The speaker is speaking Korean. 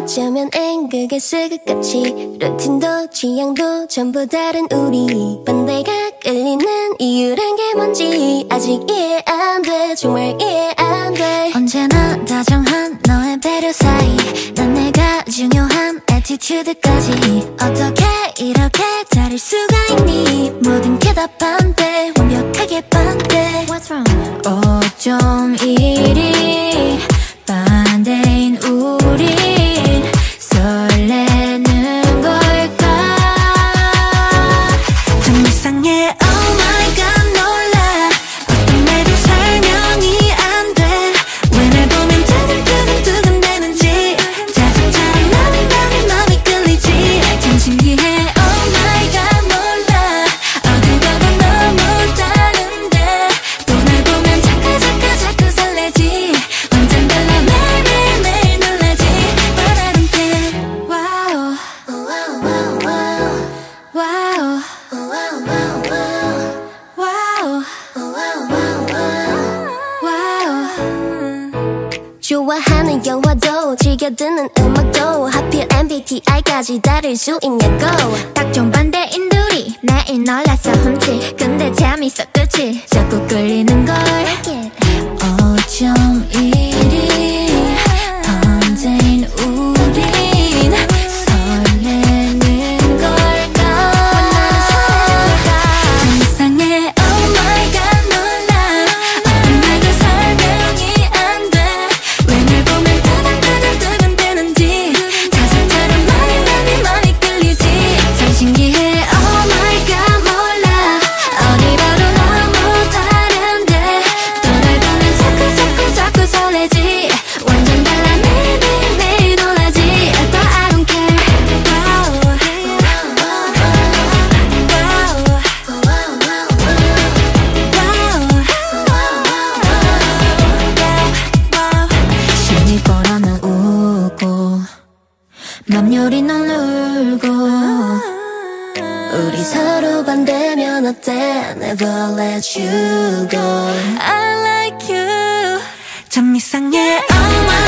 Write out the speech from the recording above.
어쩌면 앵글게 스긋같이 루틴도 취향도 전부 다른 우리 반대가 끌리는 이유란 게 뭔지 아직 이해 안 돼. 정말 이해 안 돼. 언제나 다정한 너의 배려 사이 난 내가 중요한 애티튜드까지 어떻게 이렇게 다를 수가 있니. 모든 게 다 반대 완벽하게 반대. What's wrong? 어쩜 이리 반대인 우린 설레는 걸까. 좀 이상해 oh my god 놀라. 어떤 말도 설명이 안 돼. 왜 날 보면 두근두근 되는지 자석처럼 맘이 끌리지. 참 신기해 oh my god 몰라. 어딘 가도 너무 다른데 또 날 보면 자꾸 설레지. 완전 달라 매일매일 놀라지. But I don't care. Wow wow wow 좋아하는 영화도 즐겨 듣는 음악도 하필 MBTI까지 다를 수 있냐고. 딱 정반대인 둘이 매일 놀라서 훔치. 근데 재밌어 그치. 자꾸 끌리는걸. 어쩜 이리 반대인 우린 설레는 걸까. 좀 이상해 oh my god 놀라. 어떤 말도 설명이 안 돼. 왜 날 보면 두근두근 되는지 자석처럼 많이 끌리지. 참 신기해 oh my god 몰라. 어디 봐도 너무 다른데 또 날 보면 자꾸 설레지. 완전 달라 매일매일 놀라지. But I don't care. 심이 뻔하면 웃고 맘 요리 넌 울고. 우리 서로 반대면 어때. Never let you go. I like you. 참 이상해 oh my